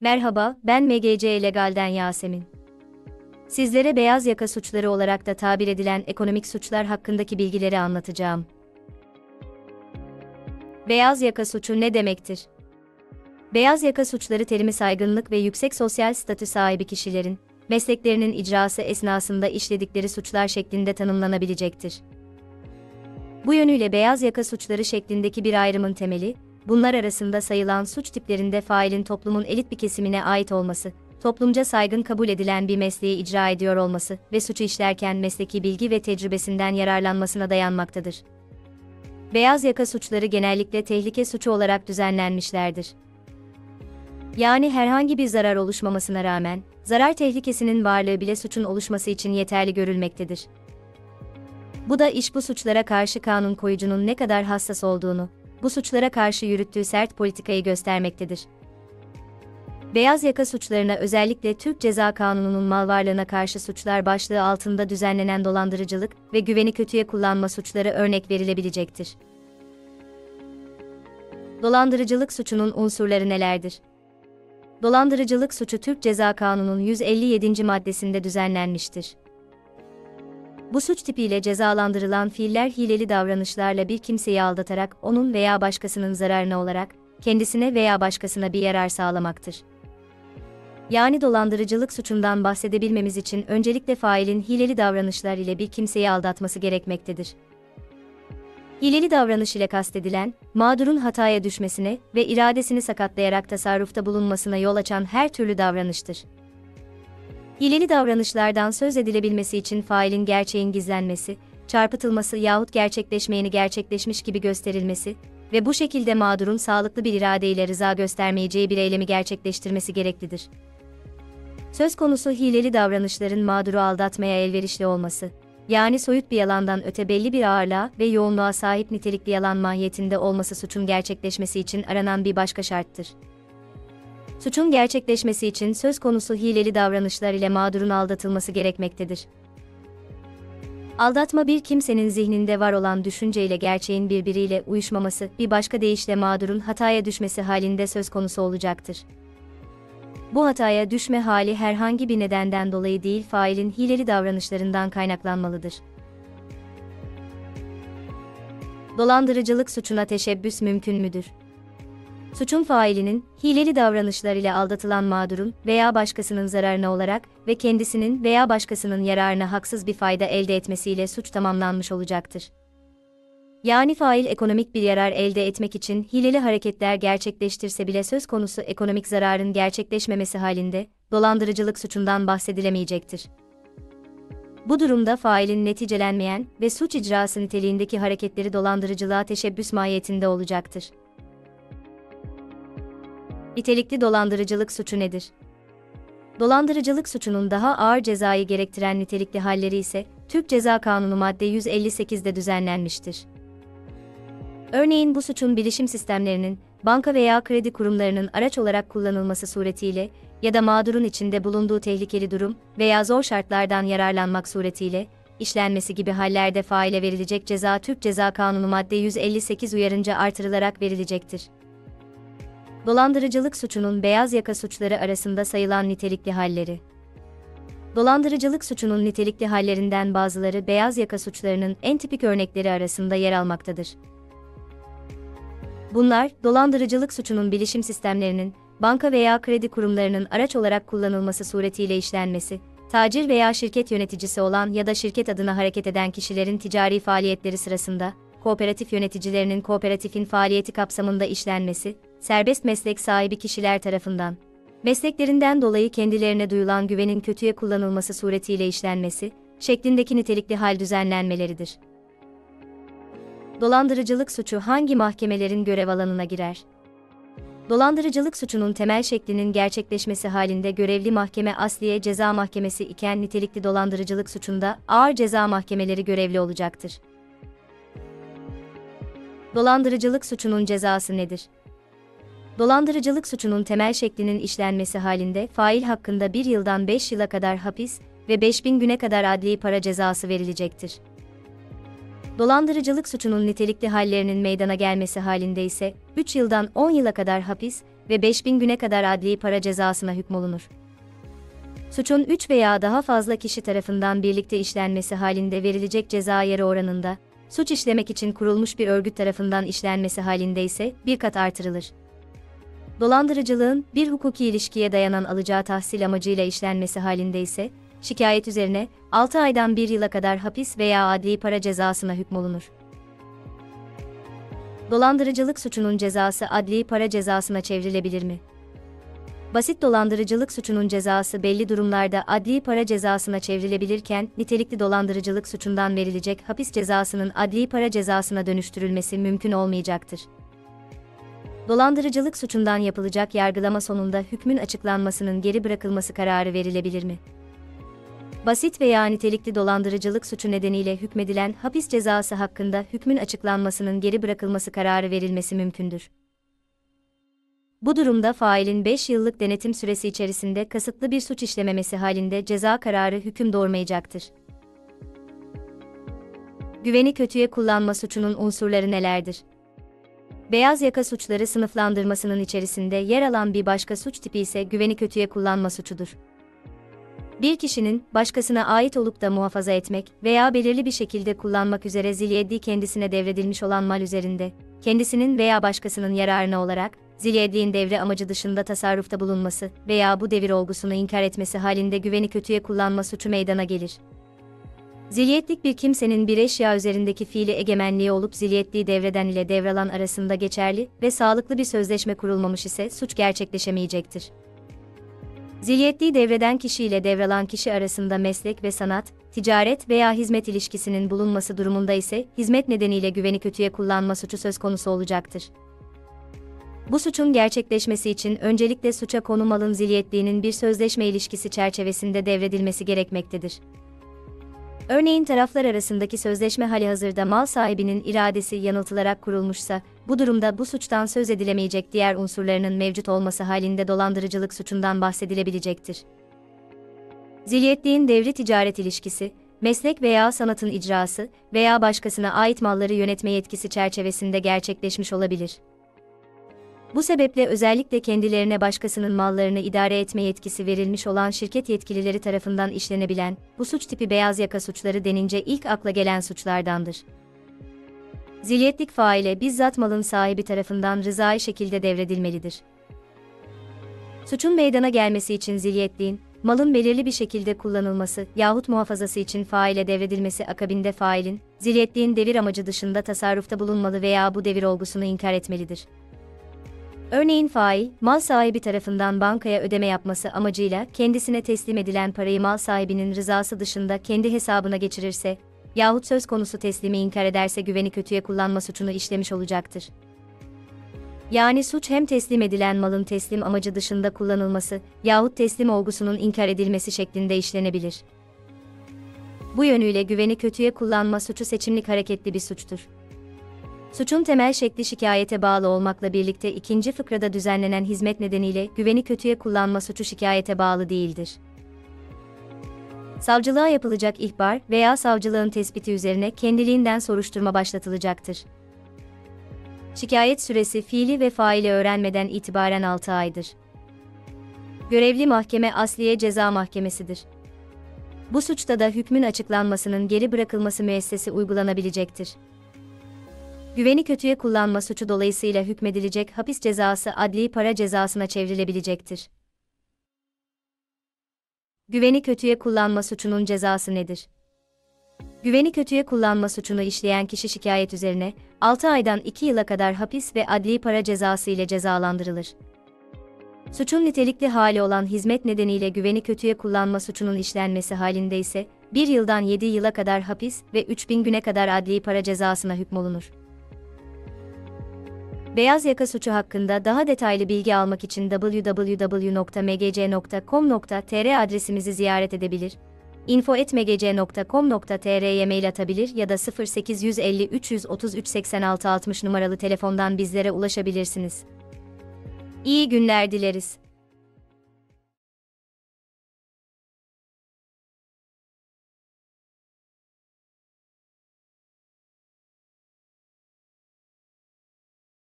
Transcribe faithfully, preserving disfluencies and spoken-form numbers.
Merhaba, ben M G C Legal'den Yasemin. Sizlere beyaz yaka suçları olarak da tabir edilen ekonomik suçlar hakkındaki bilgileri anlatacağım. Beyaz yaka suçu ne demektir? Beyaz yaka suçları terimi saygınlık ve yüksek sosyal statü sahibi kişilerin, mesleklerinin icrası esnasında işledikleri suçlar şeklinde tanımlanabilecektir. Bu yönüyle beyaz yaka suçları şeklindeki bir ayrımın temeli, bunlar arasında sayılan suç tiplerinde failin toplumun elit bir kesimine ait olması, toplumca saygın kabul edilen bir mesleği icra ediyor olması ve suçu işlerken mesleki bilgi ve tecrübesinden yararlanmasına dayanmaktadır. Beyaz yaka suçları genellikle tehlike suçu olarak düzenlenmişlerdir. Yani herhangi bir zarar oluşmamasına rağmen, zarar tehlikesinin varlığı bile suçun oluşması için yeterli görülmektedir. Bu da iş bu suçlara karşı kanun koyucunun ne kadar hassas olduğunu, bu suçlara karşı yürüttüğü sert politikayı göstermektedir. Beyaz yaka suçlarına özellikle Türk Ceza Kanunu'nun mal varlığına karşı suçlar başlığı altında düzenlenen dolandırıcılık ve güveni kötüye kullanma suçları örnek verilebilecektir. Dolandırıcılık suçunun unsurları nelerdir? Dolandırıcılık suçu Türk Ceza Kanunu'nun yüz elli yedinci maddesinde düzenlenmiştir. Bu suç tipiyle cezalandırılan fiiller hileli davranışlarla bir kimseyi aldatarak onun veya başkasının zararına olarak, kendisine veya başkasına bir yarar sağlamaktır. Yani dolandırıcılık suçundan bahsedebilmemiz için öncelikle failin hileli davranışlar ile bir kimseyi aldatması gerekmektedir. Hileli davranış ile kastedilen, mağdurun hataya düşmesine ve iradesini sakatlayarak tasarrufta bulunmasına yol açan her türlü davranıştır. Hileli davranışlardan söz edilebilmesi için failin gerçeğin gizlenmesi, çarpıtılması yahut gerçekleşmeyeni gerçekleşmiş gibi gösterilmesi ve bu şekilde mağdurun sağlıklı bir iradeyle rıza göstermeyeceği bir eylemi gerçekleştirmesi gereklidir. Söz konusu hileli davranışların mağduru aldatmaya elverişli olması, yani soyut bir yalandan öte belli bir ağırlığa ve yoğunluğa sahip nitelikli yalan mahiyetinde olması suçun gerçekleşmesi için aranan bir başka şarttır. Suçun gerçekleşmesi için söz konusu hileli davranışlar ile mağdurun aldatılması gerekmektedir. Aldatma bir kimsenin zihninde var olan düşünce ile gerçeğin birbiriyle uyuşmaması, bir başka deyişle mağdurun hataya düşmesi halinde söz konusu olacaktır. Bu hataya düşme hali herhangi bir nedenden dolayı değil failin hileli davranışlarından kaynaklanmalıdır. Dolandırıcılık suçuna teşebbüs mümkün müdür? Suçun failinin, hileli davranışlar ile aldatılan mağdurun veya başkasının zararına olarak ve kendisinin veya başkasının yararına haksız bir fayda elde etmesiyle suç tamamlanmış olacaktır. Yani fail ekonomik bir yarar elde etmek için hileli hareketler gerçekleştirse bile söz konusu ekonomik zararın gerçekleşmemesi halinde, dolandırıcılık suçundan bahsedilemeyecektir. Bu durumda failin neticelenmeyen ve suç icrası niteliğindeki hareketleri dolandırıcılığa teşebbüs mahiyetinde olacaktır. Nitelikli dolandırıcılık suçu nedir? Dolandırıcılık suçunun daha ağır cezayı gerektiren nitelikli halleri ise, Türk Ceza Kanunu madde yüz elli sekizde düzenlenmiştir. Örneğin bu suçun bilişim sistemlerinin, banka veya kredi kurumlarının araç olarak kullanılması suretiyle ya da mağdurun içinde bulunduğu tehlikeli durum veya zor şartlardan yararlanmak suretiyle, işlenmesi gibi hallerde faile verilecek ceza Türk Ceza Kanunu madde yüz elli sekiz uyarınca artırılarak verilecektir. Dolandırıcılık suçunun beyaz yaka suçları arasında sayılan nitelikli halleri. Dolandırıcılık suçunun nitelikli hallerinden bazıları beyaz yaka suçlarının en tipik örnekleri arasında yer almaktadır. Bunlar, dolandırıcılık suçunun bilişim sistemlerinin, banka veya kredi kurumlarının araç olarak kullanılması suretiyle işlenmesi, tacir veya şirket yöneticisi olan ya da şirket adına hareket eden kişilerin ticari faaliyetleri sırasında, kooperatif yöneticilerinin kooperatifin faaliyeti kapsamında işlenmesi, serbest meslek sahibi kişiler tarafından, mesleklerinden dolayı kendilerine duyulan güvenin kötüye kullanılması suretiyle işlenmesi, şeklindeki nitelikli hal düzenlenmeleridir. Dolandırıcılık suçu hangi mahkemelerin görev alanına girer? Dolandırıcılık suçunun temel şeklinin gerçekleşmesi halinde görevli mahkeme Asliye Ceza Mahkemesi iken nitelikli dolandırıcılık suçunda ağır ceza mahkemeleri görevli olacaktır. Dolandırıcılık suçunun cezası nedir? Dolandırıcılık suçunun temel şeklinin işlenmesi halinde fail hakkında bir yıldan beş yıla kadar hapis ve beş bin güne kadar adli para cezası verilecektir. Dolandırıcılık suçunun nitelikli hallerinin meydana gelmesi halinde ise üç yıldan on yıla kadar hapis ve beş bin güne kadar adli para cezasına hükmolunur. Suçun üç veya daha fazla kişi tarafından birlikte işlenmesi halinde verilecek ceza yarı oranında, suç işlemek için kurulmuş bir örgüt tarafından işlenmesi halinde ise bir kat artırılır. Dolandırıcılığın bir hukuki ilişkiye dayanan alacağı tahsil amacıyla işlenmesi halinde ise, şikayet üzerine altı aydan bir yıla kadar hapis veya adli para cezasına hükmolunur. Dolandırıcılık suçunun cezası adli para cezasına çevrilebilir mi? Basit dolandırıcılık suçunun cezası belli durumlarda adli para cezasına çevrilebilirken, nitelikli dolandırıcılık suçundan verilecek hapis cezasının adli para cezasına dönüştürülmesi mümkün olmayacaktır. Dolandırıcılık suçundan yapılacak yargılama sonunda hükmün açıklanmasının geri bırakılması kararı verilebilir mi? Basit veya nitelikli dolandırıcılık suçu nedeniyle hükmedilen hapis cezası hakkında hükmün açıklanmasının geri bırakılması kararı verilmesi mümkündür. Bu durumda failin beş yıllık denetim süresi içerisinde kasıtlı bir suç işlememesi halinde ceza kararı hüküm doğurmayacaktır. Güveni kötüye kullanma suçunun unsurları nelerdir? Beyaz yaka suçları sınıflandırmasının içerisinde yer alan bir başka suç tipi ise güveni kötüye kullanma suçudur. Bir kişinin, başkasına ait olup da muhafaza etmek veya belirli bir şekilde kullanmak üzere zilyeddi kendisine devredilmiş olan mal üzerinde, kendisinin veya başkasının yararına olarak, zilyeddiğin devre amacı dışında tasarrufta bulunması veya bu devir olgusunu inkar etmesi halinde güveni kötüye kullanma suçu meydana gelir. Zilyetlik bir kimsenin bir eşya üzerindeki fiili egemenliği olup zilyetliği devreden ile devralan arasında geçerli ve sağlıklı bir sözleşme kurulmamış ise suç gerçekleşemeyecektir. Zilyetliği devreden kişi ile devralan kişi arasında meslek ve sanat, ticaret veya hizmet ilişkisinin bulunması durumunda ise hizmet nedeniyle güveni kötüye kullanma suçu söz konusu olacaktır. Bu suçun gerçekleşmesi için öncelikle suça konu malın zilyetliğinin bir sözleşme ilişkisi çerçevesinde devredilmesi gerekmektedir. Örneğin taraflar arasındaki sözleşme halihazırda mal sahibinin iradesi yanıltılarak kurulmuşsa, bu durumda bu suçtan söz edilemeyecek diğer unsurlarının mevcut olması halinde dolandırıcılık suçundan bahsedilebilecektir. Zilyetliğin devri ticaret ilişkisi, meslek veya sanatın icrası veya başkasına ait malları yönetme yetkisi çerçevesinde gerçekleşmiş olabilir. Bu sebeple özellikle kendilerine başkasının mallarını idare etme yetkisi verilmiş olan şirket yetkilileri tarafından işlenebilen, bu suç tipi beyaz yaka suçları denince ilk akla gelen suçlardandır. Zilyetlik faile bizzat malın sahibi tarafından rızai şekilde devredilmelidir. Suçun meydana gelmesi için zilyetliğin, malın belirli bir şekilde kullanılması yahut muhafazası için faile devredilmesi akabinde failin, zilyetliğin devir amacı dışında tasarrufta bulunmalı veya bu devir olgusunu inkar etmelidir. Örneğin fail, mal sahibi tarafından bankaya ödeme yapması amacıyla kendisine teslim edilen parayı mal sahibinin rızası dışında kendi hesabına geçirirse yahut söz konusu teslimi inkar ederse güveni kötüye kullanma suçunu işlemiş olacaktır. Yani suç hem teslim edilen malın teslim amacı dışında kullanılması yahut teslim olgusunun inkar edilmesi şeklinde işlenebilir. Bu yönüyle güveni kötüye kullanma suçu seçimlik hareketli bir suçtur. Suçun temel şekli şikayete bağlı olmakla birlikte ikinci fıkrada düzenlenen hizmet nedeniyle güveni kötüye kullanma suçu şikayete bağlı değildir. Savcılığa yapılacak ihbar veya savcılığın tespiti üzerine kendiliğinden soruşturma başlatılacaktır. Şikayet süresi fiili ve faili öğrenmeden itibaren altı aydır. Görevli mahkeme Asliye Ceza Mahkemesi'dir. Bu suçta da hükmün açıklanmasının geri bırakılması müessesi uygulanabilecektir. Güveni kötüye kullanma suçu dolayısıyla hükmedilecek hapis cezası adli para cezasına çevrilebilecektir. Güveni kötüye kullanma suçunun cezası nedir? Güveni kötüye kullanma suçunu işleyen kişi şikayet üzerine altı aydan iki yıla kadar hapis ve adli para cezası ile cezalandırılır. Suçun nitelikli hali olan hizmet nedeniyle güveni kötüye kullanma suçunun işlenmesi halinde ise bir yıldan yedi yıla kadar hapis ve üç bin güne kadar adli para cezasına hükmolunur. Beyaz yaka suçu hakkında daha detaylı bilgi almak için double-u double-u double-u nokta m g c nokta com nokta t r adresimizi ziyaret edebilir, info at m g c nokta com nokta t r'ye mail atabilir ya da sıfır sekiz yüz elli üç yüz otuz üç seksen altı altmış numaralı telefondan bizlere ulaşabilirsiniz. İyi günler dileriz.